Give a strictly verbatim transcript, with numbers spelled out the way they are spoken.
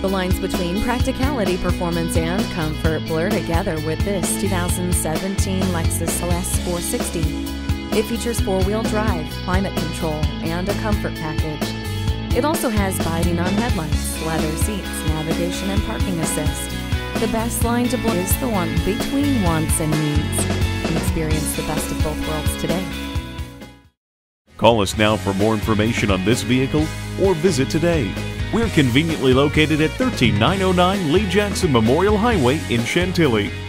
The lines between practicality, performance, and comfort blur together with this two thousand seventeen Lexus L S four sixty. It features four-wheel drive, climate control, and a comfort package. It also has body-on headlights, leather seats, navigation, and parking assist. The best line to blend is the one between wants and needs. Experience the best of both worlds today. Call us now for more information on this vehicle or visit today. We're conveniently located at one three nine oh nine Lee Jackson Memorial Highway in Chantilly.